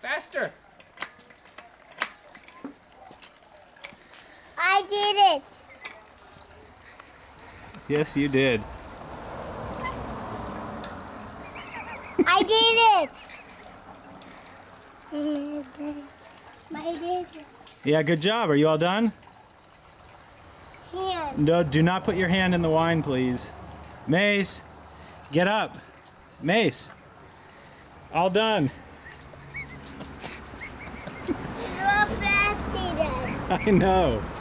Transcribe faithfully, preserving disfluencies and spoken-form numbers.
Faster. I did it. Yes, you did. I did it. I did it. Yeah, good job. Are you all done? Hand. No, do not put your hand in the wine, please. Mace, get up. Mace, all done. You're a bad. I know.